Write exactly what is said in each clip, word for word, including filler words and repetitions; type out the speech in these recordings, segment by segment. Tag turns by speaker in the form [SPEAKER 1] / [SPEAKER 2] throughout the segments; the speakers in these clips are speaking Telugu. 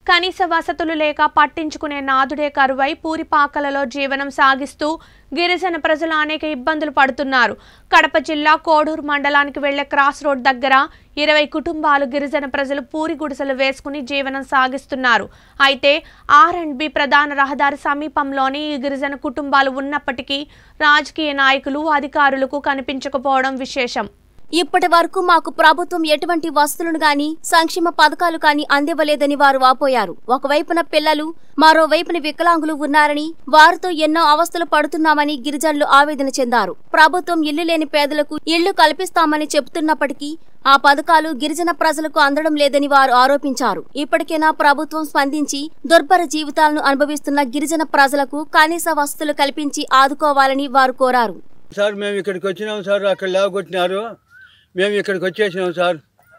[SPEAKER 1] కనీస వసతులు లేక పట్టించుకునే నాదుడే కరువై పూరిపాకలలో జీవనం సాగిస్తూ గిరిజన ప్రజలు అనేక ఇబ్బందులు పడుతున్నారు. కడప జిల్లా కోడూరు మండలానికి వెళ్లే క్రాస్ రోడ్ దగ్గర ఇరవై కుటుంబాలు గిరిజన ప్రజలు పూరి గుడిసెలు వేసుకుని జీవనం సాగిస్తున్నారు. అయితే ఆర్ అండ్ బి ప్రధాన రహదారి సమీపంలోని ఈ గిరిజన కుటుంబాలు ఉన్నప్పటికీ రాజకీయ నాయకులు అధికారులకు కనిపించకపోవడం విశేషం.
[SPEAKER 2] ఇప్పటి వరకు మాకు ప్రభుత్వం ఎటువంటి వసతులను గాని సంక్షేమ పథకాలు కాని అందివ్వలేదని వారు వాపోయారు. ఒకవైపున పిల్లలు మరోవైపున వికలాంగులు ఉన్నారని వారితో ఎన్నో అవస్థలు పడుతున్నామని గిరిజనులు ఆవేదన చెందారు. ప్రభుత్వం ఇల్లు లేని పేదలకు ఇళ్లు కల్పిస్తామని చెబుతున్నప్పటికీ ఆ పథకాలు గిరిజన ప్రజలకు అందడం లేదని వారు ఆరోపించారు. ఇప్పటికైనా ప్రభుత్వం స్పందించి దుర్భర జీవితాలను అనుభవిస్తున్న గిరిజన ప్రజలకు కనీస వసతులు కల్పించి ఆదుకోవాలని వారు కోరారు.
[SPEAKER 3] సార్ మేము ఇక్కడికి వచ్చినాం సార్, అక్కడ లేవగొట్టినారు, మేము ఇక్కడికి వచ్చేసినాం సార్.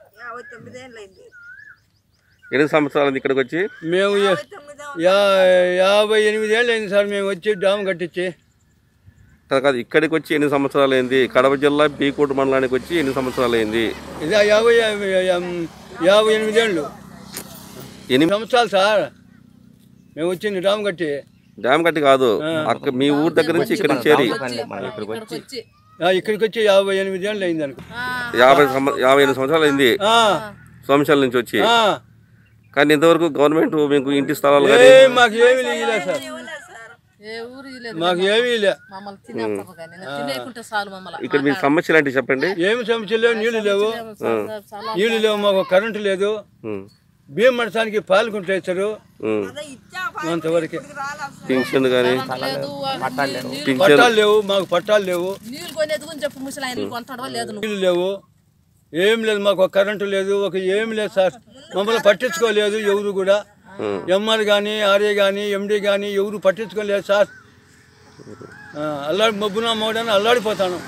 [SPEAKER 4] ఎన్ని సంవత్సరాలు ఇక్కడికి వచ్చి?
[SPEAKER 3] మేము యాభై ఎనిమిది ఏళ్ళు అయింది సార్ మేము వచ్చి డామ్ కట్టించి.
[SPEAKER 4] కాదు, ఇక్కడికి వచ్చి ఎన్ని సంవత్సరాలు అయింది? కడప జిల్లా బీకోట మండలానికి వచ్చి ఎన్ని సంవత్సరాలు అయింది?
[SPEAKER 3] ఇదే యాభై యాభై ఎనిమిది ఏళ్ళు ఎనిమిది సంవత్సరాలు సార్ మేము వచ్చింది డామ్ కట్టి.
[SPEAKER 4] డ్యామ్ కట్టి కాదు, అక్కడ మీ ఊరు దగ్గర నుంచి ఇక్కడికి చేరి
[SPEAKER 3] ఇక్కడికి వచ్చి యాభై ఎనిమిది ఏళ్ళు అయింది అనుకో.
[SPEAKER 4] యాభై యాభై ఎనిమిది సంవత్సరాలు అయింది సోమశాల నుంచి వచ్చి. కానీ ఇంతవరకు గవర్నమెంట్ మీకు ఇంటి స్థలాలు
[SPEAKER 3] మాకు ఏమీ లేదు సార్, మాకు ఏమీ లేదు.
[SPEAKER 4] ఇక్కడ మీ సమస్యలు అంటే చెప్పండి.
[SPEAKER 3] ఏమి సమస్యలు లేవు, నీళ్లు లేవు, నీళ్లు లేవు, మాకు కరెంటు లేదు, బియ్యం మడసానికి పాల్గొంటూ వేస్తారు అంతవరకు.
[SPEAKER 4] పింఛన్ కానీ
[SPEAKER 3] పట్టాలు లేవు, మాకు పట్టాలు లేవు, నీళ్లు లేవు, ఏం లేదు, మాకు ఒక కరెంటు లేదు, ఒక ఏమి లేదు సార్. మమ్మల్ని పట్టించుకోలేదు ఎవరు కూడా, ఎంఆర్ కానీ ఆర్ఏ కానీ ఎండి కానీ ఎవరు పట్టించుకోలేదు సార్. అల్లాడి మబ్బున మోడని అల్లాడిపోతాను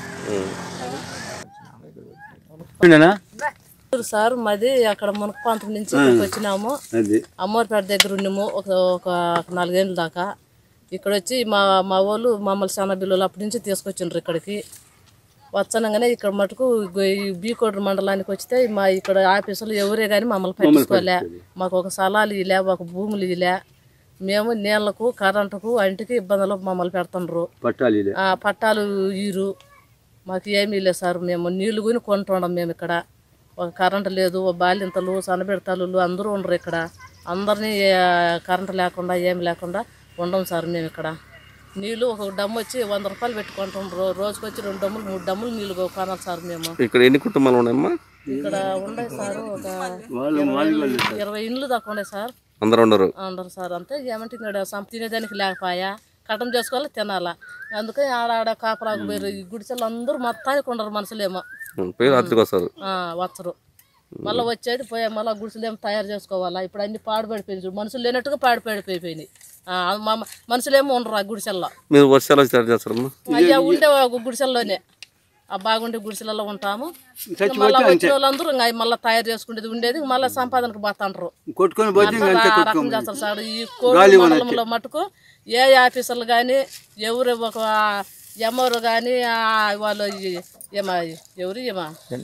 [SPEAKER 5] సార్. మాది అక్కడ మునకపాంతం నుంచి వచ్చినాము, అమ్మవారిపేట దగ్గర ఉన్నాము ఒక ఒక నాలుగేళ్ళ దాకా. ఇక్కడ వచ్చి మా మా వాళ్ళు మమ్మల్ని చాలా బిల్లులు అప్పటి నుంచి తీసుకొచ్చిండ్రు ఇక్కడికి. వచ్చనగానే ఇక్కడ మటుకు బీకోట మండలానికి వస్తే మా ఇక్కడ ఆఫీసులు ఎవరే కానీ మమ్మల్ని పట్టించుకోలే. మాకు ఒక స్థలాలు ఇలే, ఒక భూములు ఇలే. మేము నీళ్లకు కరెంటుకు అంటికి ఇబ్బందులు మమ్మల్ని పెడుతుండ్రు. పట్టాలు ఈరు మాకు ఏమీ లేదు సార్. మేము నీళ్లు కొని కొంటుండం. మేము ఇక్కడ ఒక కరెంటు లేదు, బాలింతలు సన్నబెడతాలు అందరూ ఉండరు ఇక్కడ. అందరినీ కరెంటు లేకుండా ఏమి లేకుండా ఉండం సార్ మేము ఇక్కడ. నీళ్ళు ఒక డమ్ము వచ్చి వంద రూపాయలు పెట్టుకుంటుండ్రు. రోజుకి వచ్చి రెండు డమ్ములు మూడు డమ్ములు నీళ్ళు కొనాలి సార్ మేము.
[SPEAKER 4] ఇక్కడ ఎన్ని కుటుంబాలు ఉన్నాయమ్మా?
[SPEAKER 5] ఇక్కడ ఉన్నాయి సార్ ఒక ఇరవై ఇండ్లు దాకా ఉన్నాయి సార్.
[SPEAKER 4] అందరూ ఉండరు
[SPEAKER 5] ఉండరు సార్. అంతే ఏమంటే ఇక్కడ తినేదానికి లేకపోయా, కటం చేసుకోవాలి, తినాలా. అందుకే ఆడ ఆడ కాపరాకు పోయి గుడిసెలు అందరూ మొత్తానికి ఉండరు మనుషులేమో వచ్చరు. మళ్ళీ వచ్చేది పోయా మళ్ళీ గుడిసెలేమో తయారు చేసుకోవాలా. ఇప్పుడు అన్ని పాడుపడిపోయింది, మనుషులు లేనట్టుగా పాడుపడిపోయినాయి. మనుషులేమో ఉండరు ఆ గుడిసెల్లో. అయ్యా ఉండే ఒక గుడిసెల్లోనే ఆ బాగుండే గుడిసెలలో ఉంటాము. మళ్ళీ వచ్చిన వాళ్ళందరూ మళ్ళీ తయారు చేసుకునేది ఉండేది, మళ్ళీ సంపాదనకు పోతాండ్రు, రకం చేస్తారు సార్. ఈ కోడి మండలంలో మటుకు ఏ ఆఫీసర్లు కానీ ఎవరు ఒక ఎమ్మరు కానీ వాళ్ళు ఏమా ఎవరు ఏమా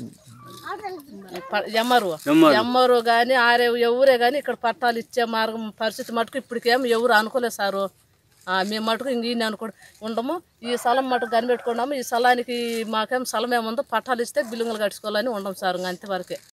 [SPEAKER 5] ఎమ్మరు ఎమ్మరు కానీ ఆరే ఎవరే కానీ ఇక్కడ పట్టాలు ఇచ్చే మార్గం పరిస్థితి మటుకు ఇప్పటికేమో ఎవరు అనుకోలేదు సారు. మేము మటుకు ఇంక ఈయన అనుకో ఉండము. ఈ స్థలం మటుకు కనిపెట్టుకున్నాము. ఈ స్థలానికి మాకేం స్థలం ఏముందో పట్టాలు ఇస్తే బిల్లుంగలు కట్టుకోవాలని ఉండం సార్. అంతవరకే.